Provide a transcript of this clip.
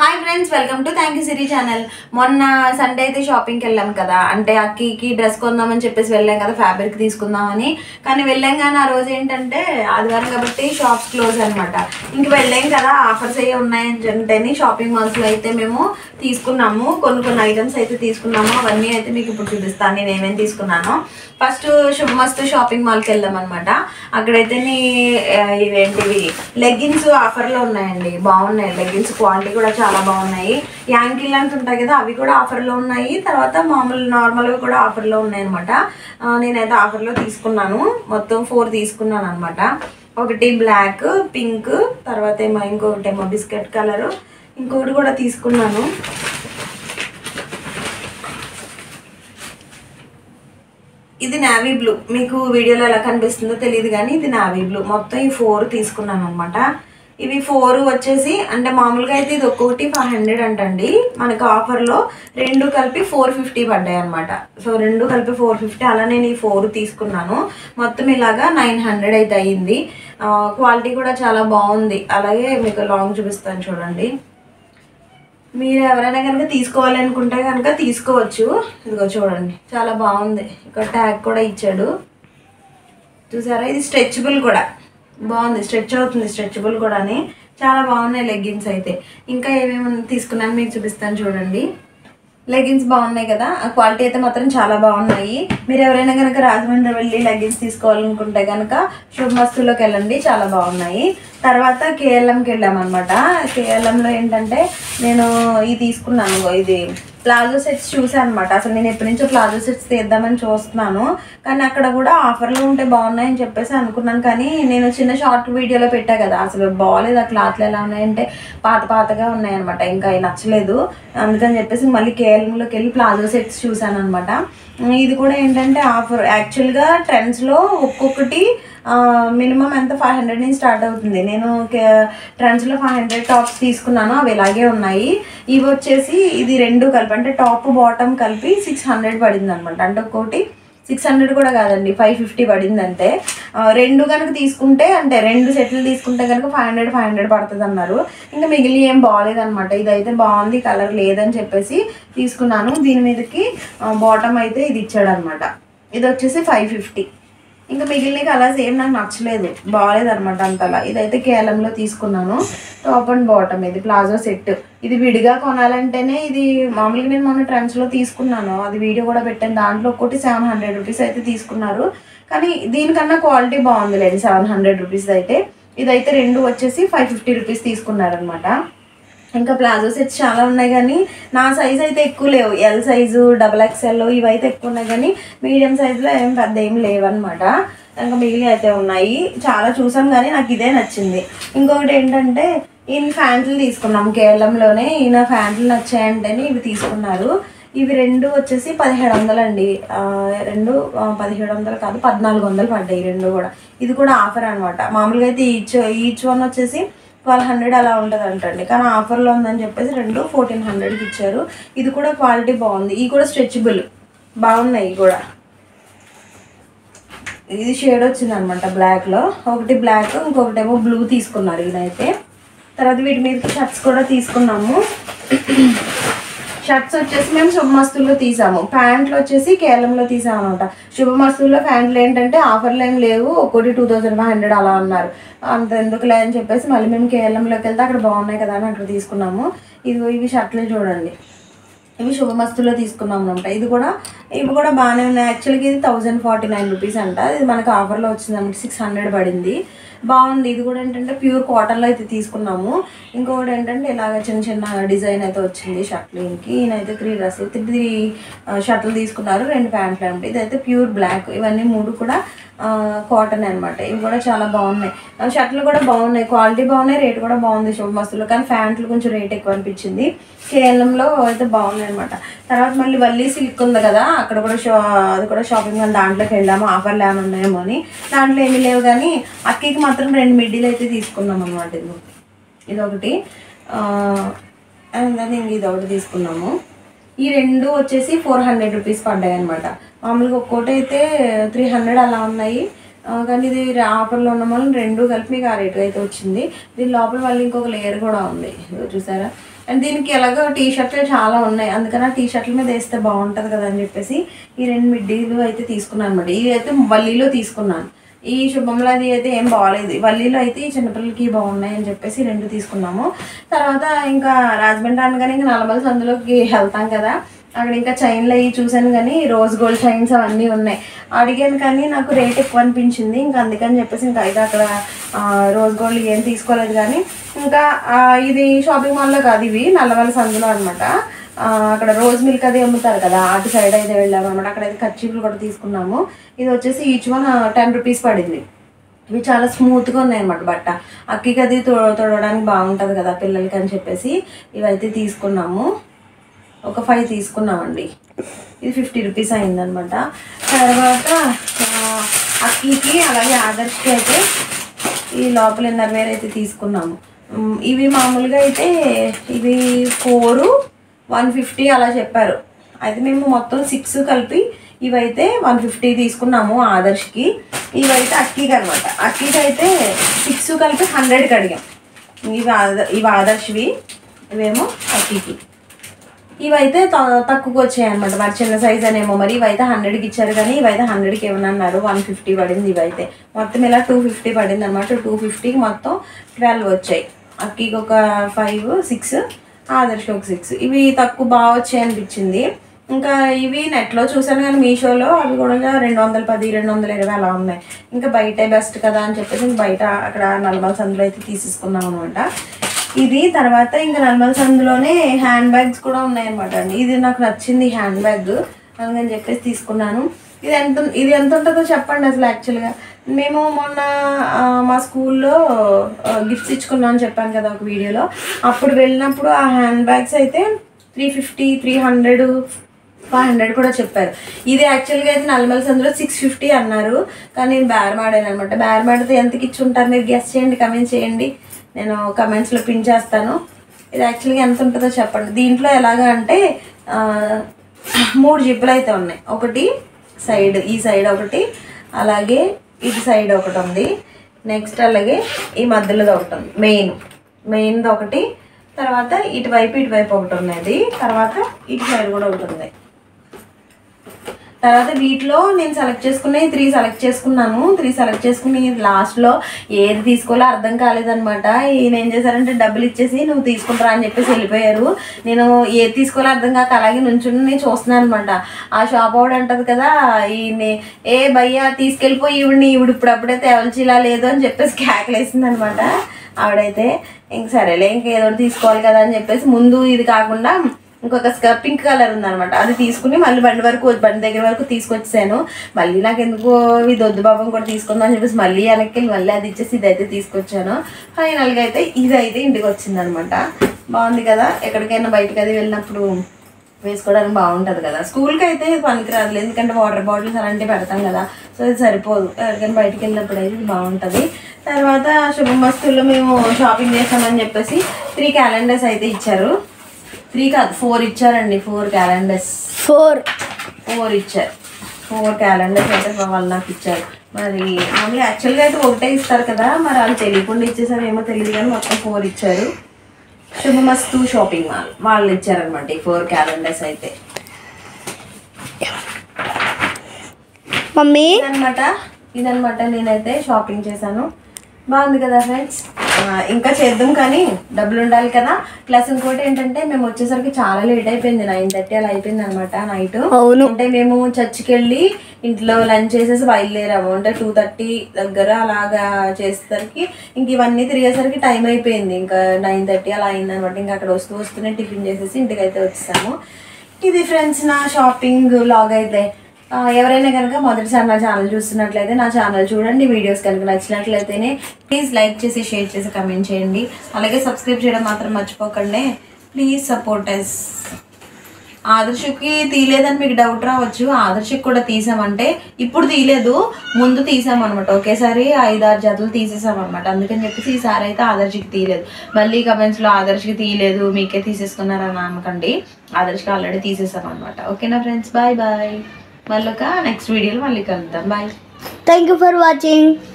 Hi friends, welcome to thank you Siri channel. మొన్న Sunday అయితే షాపింగ్కి వెళ్ళాం కదా, అంటే అక్కికి డ్రెస్ కొందామని చెప్పేసి వెళ్ళాం కదా, ఫ్యాబ్రిక్ తీసుకుందామని. కానీ వెళ్ళాం కానీ ఆ రోజు ఏంటంటే ఆదివారం కాబట్టి షాప్స్ క్లోజ్ అనమాట. ఇంక వెళ్ళాం కదా, ఆఫర్స్ అయ్యి ఉన్నాయని అంటేనే షాపింగ్ మాల్స్లో అయితే మేము తీసుకున్నాము. కొన్ని ఐటమ్స్ అయితే తీసుకున్నాము. అవన్నీ అయితే మీకు ఇప్పుడు చూపిస్తాను నేను ఏమేమి తీసుకున్నాను. ఫస్ట్ శుభమస్తు షాపింగ్ మాల్కి వెళ్దాం అనమాట. అక్కడైతే ఇవేంటివి లెగ్గిన్స్ ఆఫర్లో ఉన్నాయండి. బాగున్నాయి లెగ్గిన్స్, క్వాలిటీ కూడా చాలా బాగున్నాయి. యాంకిల్ అంత ఉంటాయి కదా, అవి కూడా ఆఫర్లో ఉన్నాయి. తర్వాత మామూలు నార్మల్వి కూడా ఆఫర్లో ఉన్నాయి అనమాట. నేనైతే ఆఫర్లో తీసుకున్నాను. మొత్తం 4 తీసుకున్నాను అనమాట. ఒకటి బ్లాక్, పింక్, తర్వాత ఇంకొకటేమో బిస్కెట్ కలరు, ఇంకొకటి కూడా తీసుకున్నాను. ఇది నావీ బ్లూ. మీకు వీడియోలో ఎలా కనిపిస్తుందో తెలియదు కానీ ఇది నావీ బ్లూ. మొత్తం ఈ 4 తీసుకున్నాను అనమాట. ఇవి 4 వచ్చేసి అంటే మామూలుగా అయితే ఇది ఒక్కొక్కటి 500 అంటండి. మనకు ఆఫర్లో 2 కలిపి 450 పడ్డాయి అనమాట. సో 2 కలిపి 450, అలా నేను ఈ 4 తీసుకున్నాను. మొత్తం ఇలాగా 900 అయితే అయ్యింది. క్వాలిటీ కూడా చాలా బాగుంది. అలాగే మీకు లాంగ్ చూపిస్తాను చూడండి. మీరు ఎవరైనా కనుక తీసుకోవాలనుకుంటే కనుక తీసుకోవచ్చు. ఇదిగో చూడండి, చాలా బాగుంది. ఇక్కడ ట్యాగ్ కూడా ఇచ్చాడు చూసారా. ఇది స్ట్రెచబుల్ కూడా బాగుంది, స్ట్రెచ్ అవుతుంది. స్ట్రెచబుల్ కూడా చాలా బాగున్నాయి లెగ్గిన్స్ అయితే. ఇంకా ఏమేమి తీసుకున్నాను మీకు చూపిస్తాను చూడండి. లెగ్గిన్స్ బాగున్నాయి కదా, ఆ క్వాలిటీ అయితే మాత్రం చాలా బాగున్నాయి. మీరు ఎవరైనా కనుక రాజమండ్రి వెళ్ళి లెగ్గిన్స్ తీసుకోవాలనుకుంటే కనుక శుభమస్తులోకి వెళ్ళండి, చాలా బాగున్నాయి. తర్వాత కేఎల్ఎంకి వెళ్ళామన్నమాట. కేఎల్ఎంలో ఏంటంటే నేను ఇది తీసుకున్నాను. ఇది ప్లాజో సెట్స్ చూసాను అనమాట. అసలు నేను ఎప్పటి నుంచో ప్లాజో సెట్స్ తీద్దామని చూస్తున్నాను, కానీ అక్కడ కూడా ఆఫర్లు ఉంటే బాగున్నాయని చెప్పేసి అనుకున్నాను. కానీ నేను చిన్న షార్ట్ వీడియోలో పెట్టా కదా, అసలు బాగాలేదు. ఆ క్లాత్లు ఎలా ఉన్నాయంటే పాతగా ఉన్నాయన్నమాట. ఇంకా అవి నచ్చలేదు. అందుకని చెప్పేసి మళ్ళీ కేఎల్ఎంలోకి వెళ్ళి ప్లాజో సెట్స్ చూసాను అనమాట. ఇది కూడా ఏంటంటే ఆఫర్. యాక్చువల్గా ట్రెండ్స్లో ఒక్కొక్కటి మినిమం ఎంత 500 నుంచి స్టార్ట్ అవుతుంది. నేను ట్రెండ్స్లో 500 టాప్స్ తీసుకున్నాను, అవి ఇలాగే ఉన్నాయి. ఇవి వచ్చేసి ఇది 2 కలిపి అంటే టాప్ బాటమ్ కలిపి 600 పడింది అనమాట. అంటే ఒక్కొక్కటి 600 కూడా కాదండి, 550 పడింది అంతే. 2 కనుక తీసుకుంటే అంటే 2 సెట్లు తీసుకుంటే కనుక 500 పడుతుంది అన్నారు. ఇంకా మిగిలిన ఏం బాగాలేదనమాట. ఇదైతే బాగుంది, కలర్ లేదని చెప్పేసి తీసుకున్నాను. దీని మీదకి బాటమ్ అయితే ఇది ఇచ్చాడు అనమాట. ఇది వచ్చేసి 550. ఇంకా మిగిలిన కలర్స్ ఏం నాకు నచ్చలేదు, బాగాలేదనమాట అంతలా. ఇదైతే కేఎల్ఎంలో తీసుకున్నాను. టాప్ అండ్ బాటమ్ ఇది ప్లాజో సెట్. ఇది విడిగా కొనాలంటేనే ఇది మామూలుగా నేను మొన్న ట్రెండ్స్లో తీసుకున్నాను, అది వీడియో కూడా పెట్టాను. దాంట్లో ఒకటి 700 రూపీస్ అయితే తీసుకున్నారు. కానీ దీనికన్నా క్వాలిటీ బాగుందిలేండి 700 రూపీస్ అయితే. ఇదైతే 2 వచ్చేసి 550 రూపీస్ తీసుకున్నారనమాట. ఇంకా ప్లాజో సెట్స్ చాలా ఉన్నాయి కానీ నా సైజ్ అయితే ఎక్కువ లేవు. ఎల్ సైజు, XXL ఇవైతే ఎక్కువ ఉన్నాయి కానీ మీడియం సైజులో ఏం లేవన్నమాట. ఇంకా మిగిలి అయితే ఉన్నాయి. చాలా చూసాం కానీ నాకు ఇదే నచ్చింది. ఇంకొకటి ఏంటంటే ఈయన ప్యాంట్లు తీసుకున్నాం కేఎల్ఎంలోనే. ఈయన ప్యాంట్లు నచ్చాయంటేనే ఇవి తీసుకున్నారు. ఇవి 2 వచ్చేసి 1700 అండి. 2 1700 కాదు, 1400 పడ్డాయి 2 కూడా. ఇది కూడా ఆఫర్ అనమాట. మామూలుగా అయితే ఈచ్ వన్ వచ్చేసి 1200 అలా ఉంటుంది అంటండి. కానీ ఆఫర్లో ఉందని చెప్పేసి 2 1400కి ఇచ్చారు. ఇది కూడా క్వాలిటీ బాగుంది. ఇవి కూడా స్ట్రెచబుల్ బాగున్నాయి. ఇవి కూడా ఇది షేడ్ వచ్చింది అనమాట బ్లాక్లో. ఒకటి బ్లాక్, ఇంకొకటేమో బ్లూ తీసుకున్నారు ఈయనైతే. తర్వాత వీటి మీద షర్ట్స్ కూడా తీసుకున్నాము. షర్ట్స్ వచ్చేసి మేము శుభమస్తుల్లో తీసాము. ప్యాంట్లు వచ్చేసి కేఎల్ఎంలో తీసాము అనమాట. శుభమస్తుల్లో ప్యాంట్లు ఏంటంటే ఆఫర్లు ఏం లేవు, ఒక్కోటి 2500 అలా అన్నారు. అంత ఎందుకులే అని చెప్పేసి మళ్ళీ మేము కేఎల్ఎంలోకి వెళ్తే అక్కడ బాగున్నాయి కదా అని అక్కడ తీసుకున్నాము. ఇవి షర్ట్లు చూడండి, ఇవి శుభమస్తులో తీసుకున్నాము అనమాట. ఇవి కూడా బాగానే ఉన్నాయి. యాక్చువల్గా ఇది 1049 రూపీస్ అంట. ఇది మనకు ఆఫర్లో వచ్చింది అనమాట. 600 పడింది. బాగుంది. ఇది కూడా ఏంటంటే ప్యూర్ కాటన్లో అయితే తీసుకున్నాము. ఇంకొకటి ఏంటంటే ఇలాగ చిన్న డిజైన్ అయితే వచ్చింది షర్ట్లు. ఈయనైతే 3 షర్ట్లు తీసుకున్నారు, 2 ప్యాంట్లు అనమాట. ఇదైతే ప్యూర్ బ్లాక్. ఇవన్నీ 3 కూడా కాటన్ అనమాట. ఇవి కూడా చాలా బాగున్నాయి. షర్ట్లు కూడా బాగున్నాయి, క్వాలిటీ బాగున్నాయి, రేట్ కూడా బాగుంది శుభమస్తులో. కానీ ప్యాంట్లు కొంచెం రేట్ ఎక్కువ అనిపించింది. కేఎల్ఎంలో అయితే బాగున్నాయి అనమాట. తర్వాత మళ్ళీ వల్లీ సిల్క్ ఉంది కదా, అక్కడ కూడా అది కూడా షాపింగ్ మాల్ దాంట్లోకి వెళ్ళాము. ఆఫర్లు ఏమైనా ఉన్నాయేమో అని. దాంట్లో ఏమీ లేవు కానీ అక్కకి మాత్రం 2 మిడ్డీలు అయితే తీసుకున్నాం అనమాట. ఇదొకటి అండ్ ఇది ఒకటి తీసుకున్నాము. ఈ 2 వచ్చేసి 400 రూపీస్ పడ్డాయి అనమాట. మామూలుగా ఒక్కోటి అయితే 300 అలా ఉన్నాయి. కానీ ఇది ఆఫర్లో ఉన్న వల్ల 2 కలిపి మీకు ఆ రేటు అయితే వచ్చింది. దీని లోపల మళ్ళీ ఇంకొక లేయర్ కూడా ఉంది చూసారా. అండ్ దీనికి ఎలాగో టీ షర్ట్లు చాలా ఉన్నాయి, అందుకని ఆ టీ షర్ట్ల మీద వేస్తే బాగుంటుంది కదా అని చెప్పేసి ఈ 2 మిడ్డీలు అయితే తీసుకున్నాను అనమాట. ఇవి అయితే వల్లీలో తీసుకున్నాను. ఈ శుభంలాది అయితే ఏం బాగాలేదు, వల్లీలో అయితే ఈ చిన్నపిల్లలకి బాగున్నాయి అని చెప్పేసి 2 తీసుకున్నాము. తర్వాత ఇంకా రాజమండ్రి అనగానే ఇంకా నల్లమల సందులోకి వెళ్తాం కదా, అక్కడ ఇంకా చైన్లు అవి చూసాను కానీ రోజ్ గోల్డ్ చైన్స్ అవన్నీ ఉన్నాయి. అడిగాను కానీ నాకు రేట్ ఎక్కువ అనిపించింది, ఇంకా అందుకని చెప్పేసి ఇంకా అయితే అక్కడ రోజ్ గోల్డ్ ఏం తీసుకోలేదు. కానీ ఇంకా ఇది షాపింగ్ మాల్లో కాదు, ఇవి నల్లమల సందులో అనమాట. అక్కడ రోజ్ మిల్క్ అది అమ్ముతారు కదా, అటు సైడ్ అయితే వెళ్ళాము అనమాట. అక్కడైతే కర్చీఫ్లు కూడా తీసుకున్నాము. ఇది వచ్చేసి ఈచ్ వన్ 10 రూపీస్ పడింది. ఇవి చాలా స్మూత్గా ఉన్నాయి అనమాట బట్ట, అక్కికి అది తొడవడానికి బాగుంటుంది కదా పిల్లలకి అని చెప్పేసి ఇవైతే తీసుకున్నాము. ఒక 5 తీసుకున్నామండి. ఇది 50 రూపీస్ అయిందనమాట. తర్వాత అక్కికి అలాగే ఆదర్శ్కి అయితే ఈ లోపల ఇన్నర్వేర్ అయితే తీసుకున్నాము. ఇవి మామూలుగా అయితే ఇవి 4 150 అలా చెప్పారు. అయితే మేము మొత్తం 6 కలిపి ఇవైతే 150 తీసుకున్నాము ఆదర్శ్కి. ఇవైతే అక్కికి అనమాట. అక్కికి అయితే 6 కలిపి 100కి అడిగాం. ఇవి ఆదర్శ్వి, ఇవేమో అక్కికి. ఇవైతే తక్కువకి వచ్చాయి అనమాట. మరి చిన్న సైజ్ అనేమో మరి ఇవైతే 100కి ఇచ్చారు, కానీ ఇవైతే 100కి ఏమన్నారు 150 పడింది. ఇవైతే మొత్తం ఇలా 250 పడింది అనమాట. 250కి మొత్తం 12 వచ్చాయి. అక్కికి ఒక 5 6, ఆదర్శ్కి ఒక 6. ఇవి తక్కువ బాగా వచ్చాయి అనిపించింది. ఇంకా ఇవి నెట్లో చూసాను కానీ మీషోలో అవి కూడా 210 220 అలా ఉన్నాయి. ఇంకా బయటే బెస్ట్ కదా అని చెప్పేసి బయట అక్కడ నల్లమల సందులో అయితే తీసేసుకున్నాం అనమాట. ఇది తర్వాత ఇంకా నల్లమల సందులోనే హ్యాండ్ బ్యాగ్స్ కూడా ఉన్నాయన్నమాట అండి. ఇది నాకు నచ్చింది హ్యాండ్ బ్యాగ్, అందుకని చెప్పేసి తీసుకున్నాను. ఇది ఎంత ఉంటుందో చెప్పండి అసలు. యాక్చువల్గా మేము మొన్న మా స్కూల్లో గిఫ్ట్స్ ఇచ్చుకున్నాం అని చెప్పాను కదా ఒక వీడియోలో. అప్పుడు వెళ్ళినప్పుడు ఆ హ్యాండ్ బ్యాగ్స్ అయితే 350 300 500 కూడా చెప్పారు. ఇది యాక్చువల్గా అయితే నల్లమల సందులో 650 అన్నారు, కానీ నేను బేరమాడాను అనమాట. బేరమాడితే ఎంతకి ఇచ్చి ఉంటారు మీరు గెస్ చేయండి, కమెంట్ చేయండి, నేను కమెంట్స్లో పిన్ చేస్తాను. ఇది యాక్చువల్గా ఎంత ఉంటుందో చెప్పండి. దీంట్లో ఎలాగా అంటే 3 జిప్పులు అయితే ఉన్నాయి. ఒకటి సైడ్, ఈ సైడ్ ఒకటి, అలాగే ఇటు సైడ్ ఒకటి ఉంది, నెక్స్ట్ అలాగే ఈ మధ్యలోది ఒకటి ఉంది, మెయిన్ది ఒకటి, తర్వాత ఇటువైపు ఒకటి ఉన్నది, తర్వాత ఇటు సైడ్ కూడా ఒకటి ఉంది. తర్వాత వీటిలో నేను సెలెక్ట్ చేసుకున్నాయి 3 సెలెక్ట్ చేసుకున్నాను. 3 సెలెక్ట్ చేసుకుని లాస్ట్లో ఏది తీసుకోవాలో అర్థం కాలేదనమాట. ఈయన ఏం చేశారంటే డబ్బులు ఇచ్చేసి నువ్వు తీసుకుంటారా అని చెప్పేసి వెళ్ళిపోయారు. నేను ఏది తీసుకోవాలో అర్థం కాక అలాగే నుంచుని నేను చూస్తున్నాను అనమాట. ఆ షాప్ ఆవిడ అంటది కదా, ఈయన ఏ భయ్యా తీసుకెళ్ళిపోయి ఈవిడ ఇప్పుడప్పుడే తేవల్చిలా లేదు అని చెప్పేసి కేకలేసింది అనమాట ఆవిడైతే. ఇంక సరేలే ఇంకేదో తీసుకోవాలి కదా అని చెప్పేసి ముందు ఇది కాకుండా ఇంకొక పింక్ కలర్ ఉందనమాట, అది తీసుకుని మళ్ళీ బండి దగ్గర వరకు తీసుకొచ్చాను. మళ్ళీ నాకు ఎందుకో ఇది వద్దు బాబం కూడా తీసుకుందాం అని చెప్పేసి మళ్ళీ వెనక్కి మళ్ళీ అది ఇచ్చేసి ఇదైతే తీసుకొచ్చాను. ఫైనల్గా అయితే ఇదైతే ఇంటికి వచ్చిందనమాట. బాగుంది కదా, ఎక్కడికైనా బయటకు అది వెళ్ళినప్పుడు వేసుకోవడానికి బాగుంటుంది కదా. స్కూల్కి అయితే ఇది పనికిరాదు, ఎందుకంటే వాటర్ బాటిల్స్ అలాంటివి పెడతాం కదా, సో ఇది సరిపోదు. ఎక్కడికైనా బయటకు వెళ్ళినప్పుడు అయితే ఇది బాగుంటుంది. తర్వాత శుభం వస్తువుల్లో మేము షాపింగ్ చేస్తామని చెప్పేసి 3 క్యాలెండర్స్ అయితే ఇచ్చారు. 3 కాదు 4 ఇచ్చారండి. 4 క్యాలెండర్స్ 4 ఇచ్చారు. 4 క్యాలెండర్స్ అయితే వాళ్ళు నాకు ఇచ్చారు. మరి మామూలుగా యాక్చువల్గా అయితే ఒకటే ఇస్తారు కదా, మరి వాళ్ళు తెలియకుండా ఇచ్చేసారు ఏమో తెలియదు, కానీ మొత్తం 4 ఇచ్చారు. శుభమస్తు షాపింగ్ మాల్ వాళ్ళు ఇచ్చారనమాట ఈ 4 క్యాలెండర్స్ అయితే. మమ్మీ ఇదనమాట నేనైతే షాపింగ్ చేశాను. బాగుంది కదా ఫ్రెండ్స్. ఇంకా చేద్దాం కానీ డబ్బులు ఉండాలి కదా. ప్లస్ ఇంకోటి ఏంటంటే మేము వచ్చేసరికి చాలా లేట్ అయిపోయింది, 9:30 అలా అయిపోయింది అనమాట నైట్. అంటే మేము చర్చికి వెళ్ళి ఇంట్లో లంచ్ చేసేసి బయలుదేరాము. అంటే 2:30 దగ్గర అలాగా చేసేసరికి ఇంక ఇవన్నీ తిరిగేసరికి టైం అయిపోయింది. ఇంకా 9:30 అలా అయింది అనమాట. ఇంకా అక్కడ వస్తూనే టిఫిన్ చేసేసి ఇంటికి అయితే వచ్చేసాము. ఇది ఫ్రెండ్స్ నా షాపింగ్ వ్లాగ్ అయితే. ఎవరైనా కనుక మొదటిసారి నా ఛానల్ చూస్తున్నట్లయితే నా ఛానల్ చూడండి. వీడియోస్ కనుక నచ్చినట్లయితేనే ప్లీజ్ లైక్ చేసి షేర్ చేసి కమెంట్ చేయండి. అలాగే సబ్స్క్రైబ్ చేయడం మాత్రం మర్చిపోకండి. Please support us. ఆదర్శకి తీయలేదని మీకు డౌట్ రావచ్చు. ఆదర్శకి కూడా తీసామంటే ఇప్పుడు తీయలేదు, ముందు తీసామన్నమాట. ఒకేసారి 5-6 జతలు తీసేసామన్నమాట. అందుకని చెప్పేసి ఈసారి అయితే ఆదర్శకి తీయలేదు. మళ్ళీ కమెంట్స్లో ఆదర్శకి తీయలేదు మీకే తీసేసుకున్నారని అనకండి. ఆదర్శకి ఆల్రెడీ తీసేసామన్నమాట. ఓకేనా ఫ్రెండ్స్, బాయ్ బాయ్. మళ్ళీ నెక్స్ట్ వీడియోలో మళ్ళీ కలుద్దాం. Bye. Thank you for watching.